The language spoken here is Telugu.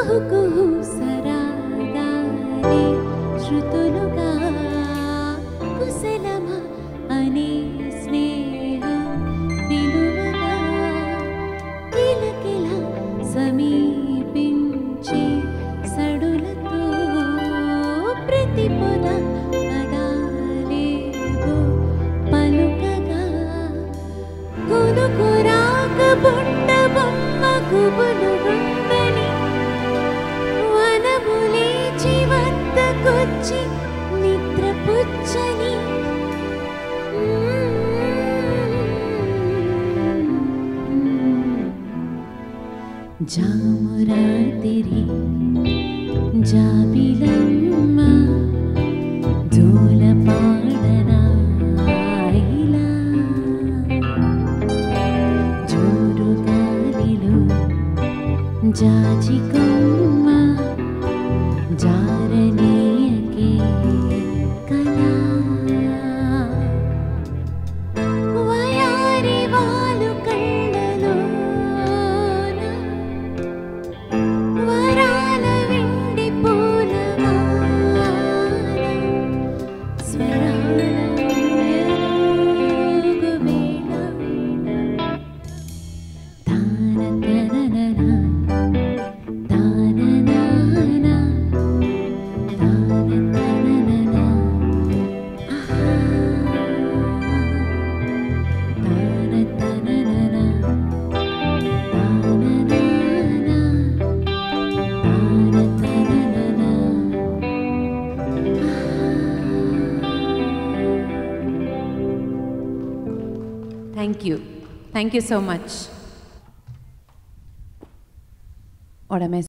కుహు కుహు సరాగాలే శృతులుగా కుశలమ అనే స్నేహం విలువగా కిలకిల సమీపించి సడులతో ప్రతి పొద పదాలేవో పలుకగా కునుకురాక బుట్ట బొమ్మ గుబులు గుందని వనములేచి వద్దకొచ్చి నిద్రపుచ్చని జామురాతిరి జాబిలమ్మ జోలపాడనా ఇలా జోరు గాలిలో జాజికొమ్మ జారనీయకే కళా వయారి వాలు కళ్ళలోన వరాల వెండి పూలమాల స్వరాల ఎరుగు వేళ తాన తననన తాననాన తాన తననన ఆహా తాన తననన తాననాన తాన తననన Thank you so much. What am I